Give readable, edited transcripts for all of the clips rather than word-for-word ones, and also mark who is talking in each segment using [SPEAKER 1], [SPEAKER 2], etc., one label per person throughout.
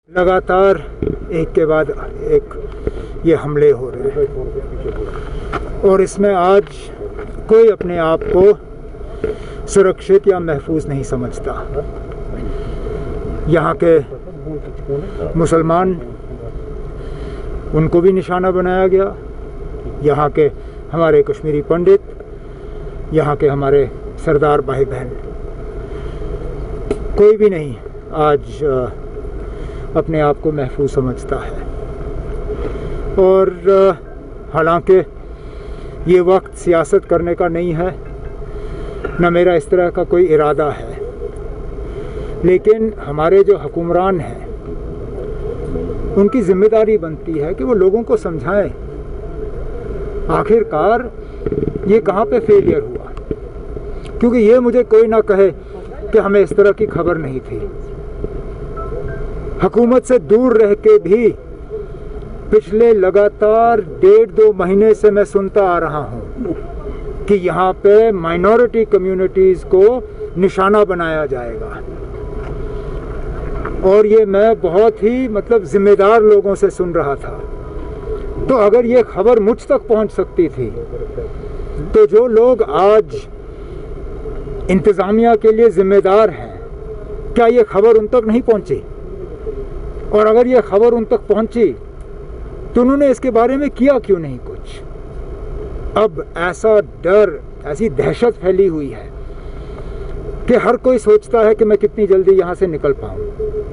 [SPEAKER 1] लगातार एक के बाद एक ये हमले हो रहे हैं और इसमें आज कोई अपने आप को सुरक्षित या महफूज नहीं समझता। यहाँ के मुसलमान, उनको भी निशाना बनाया गया। यहाँ के हमारे कश्मीरी पंडित, यहाँ के हमारे सरदार भाई बहन, कोई भी नहीं आज अपने आप को महफूज समझता है। और हालांकि ये वक्त सियासत करने का नहीं है, न मेरा इस तरह का कोई इरादा है, लेकिन हमारे जो हुक्मरान हैं उनकी जिम्मेदारी बनती है कि वो लोगों को समझाएं आखिरकार ये कहाँ पे फेलियर हुआ। क्योंकि ये मुझे कोई ना कहे कि हमें इस तरह की खबर नहीं थी। हुकूमत से दूर रह के भी पिछले लगातार 1.5-2 महीने से मैं सुनता आ रहा हूँ कि यहाँ पे माइनॉरिटी कम्युनिटीज़ को निशाना बनाया जाएगा। और ये मैं बहुत ही जिम्मेदार लोगों से सुन रहा था। तो अगर ये खबर मुझ तक पहुँच सकती थी, तो जो लोग आज इंतज़ामिया के लिए जिम्मेदार हैं, क्या ये खबर उन तक नहीं पहुँची? और अगर ये खबर उन तक पहुंची तो उन्होंने इसके बारे में किया क्यों नहीं कुछ? अब ऐसा डर, ऐसी दहशत फैली हुई है कि हर कोई सोचता है कि मैं कितनी जल्दी यहाँ से निकल पाऊँ।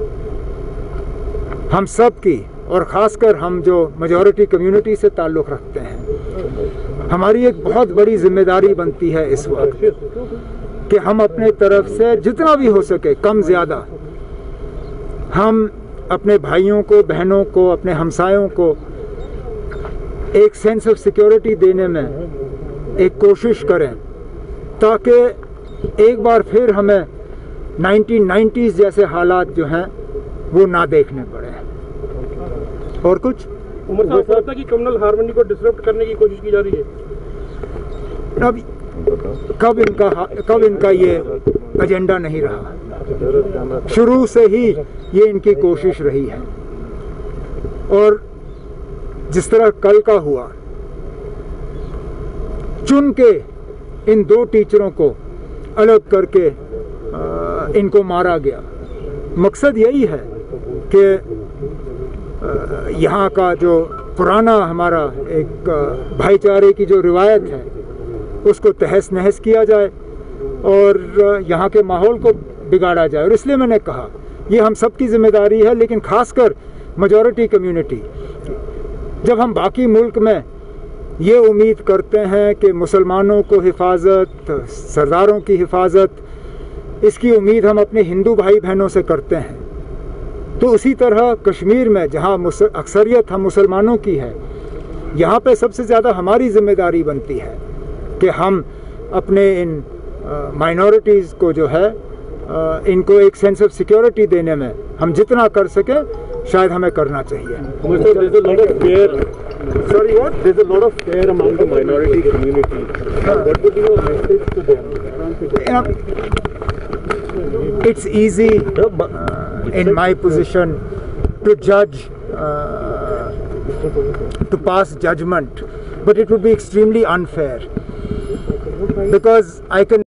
[SPEAKER 1] हम सब की, और ख़ासकर हम जो मेजॉरिटी कम्युनिटी से ताल्लुक़ रखते हैं, हमारी एक बहुत बड़ी जिम्मेदारी बनती है इस वक्त कि हम अपने तरफ से जितना भी हो सके, कम ज़्यादा, हम अपने भाइयों को, बहनों को, अपने हमसायों को एक सेंस ऑफ सिक्योरिटी देने में एक कोशिश करें, ताकि एक बार फिर हमें 1990s जैसे हालात जो हैं वो ना देखने पड़े। और कुछ
[SPEAKER 2] उमर साहब कहता है कि कम्युनल हार्मनी को डिसरप्ट करने की कोशिश की जा रही है।
[SPEAKER 1] अब कब इनका ये एजेंडा नहीं रहा। शुरू से ही ये इनकी कोशिश रही है। और जिस तरह कल का हुआ, चुन के इन 2 टीचरों को अलग करके इनको मारा गया। मकसद यही है कि यहाँ का जो पुराना हमारा एक भाईचारे की जो रिवायत है उसको तहस नहस किया जाए और यहाँ के माहौल को बिगाड़ा जाए। और इसलिए मैंने कहा ये हम सब की जिम्मेदारी है, लेकिन खासकर मेजॉरिटी कम्युनिटी। जब हम बाकी मुल्क में ये उम्मीद करते हैं कि मुसलमानों को हिफाजत, सरदारों की हिफाजत, इसकी उम्मीद हम अपने हिंदू भाई बहनों से करते हैं, तो उसी तरह कश्मीर में जहाँ अक्सरियत हम मुसलमानों की है, यहाँ पे सबसे ज़्यादा हमारी जिम्मेदारी बनती है कि हम अपने इन माइनॉरिटीज़ को जो है इनको एक सेंस ऑफ सिक्योरिटी देने में हम जितना कर सकें शायद हमें करना चाहिए।
[SPEAKER 2] There's a lot of fear among the minority community. What would be your message to them?
[SPEAKER 1] It's easy in my position to judge, to pass judgment, but it would be extremely unfair because I can